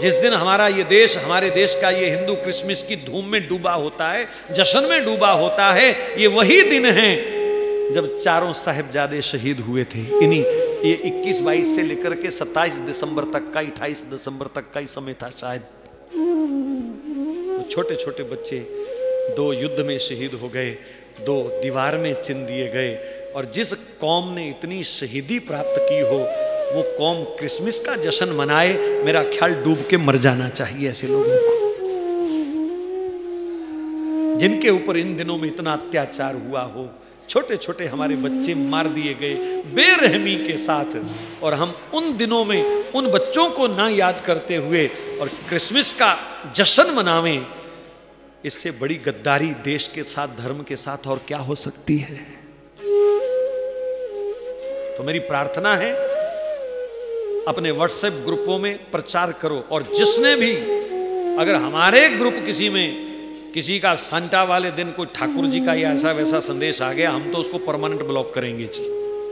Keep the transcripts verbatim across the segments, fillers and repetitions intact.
जिस दिन हमारा ये देश, हमारे देश का ये हिंदू क्रिसमस की धूम में डूबा होता है, जश्न में डूबा होता है, ये वही दिन है जब चारों साहिबजादे शहीद हुए थे। इन्हीं ये इक्कीस बाईस से लेकर के सत्ताईस दिसंबर तक का, अट्ठाईस दिसंबर तक का ही समय था शायद। तो छोटे छोटे बच्चे दो युद्ध में शहीद हो गए, दो दीवार में चिन दिए गए। और जिस कौम ने इतनी शहीदी प्राप्त की हो, वो कौम क्रिसमस का जश्न मनाए, मेरा ख्याल डूब के मर जाना चाहिए ऐसे लोगों को, जिनके ऊपर इन दिनों में इतना अत्याचार हुआ हो। छोटे छोटे हमारे बच्चे मार दिए गए बेरहमी के साथ, और हम उन दिनों में उन बच्चों को ना याद करते हुए और क्रिसमस का जश्न मनावें, इससे बड़ी गद्दारी देश के साथ, धर्म के साथ और क्या हो सकती है। तो मेरी प्रार्थना है, अपने व्हाट्सएप ग्रुपों में प्रचार करो, और जिसने भी, अगर हमारे ग्रुप किसी में किसी का सांता वाले दिन कोई ठाकुर जी का या ऐसा वैसा संदेश आ गया, हम तो उसको परमानेंट ब्लॉक करेंगे जी।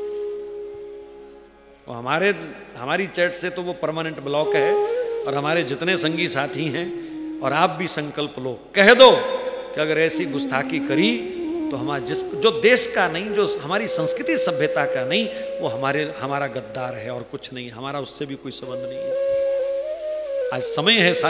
और हमारे हमारी चैट से तो वो परमानेंट ब्लॉक है। और हमारे जितने संगी साथी हैं, और आप भी संकल्प लो, कह दो कि अगर ऐसी गुस्ताखी करी तो हमारा जिस जो देश का नहीं, जो हमारी संस्कृति सभ्यता का नहीं, वो हमारे हमारा गद्दार है और कुछ नहीं, हमारा उससे भी कोई संबंध नहीं है। आज समय है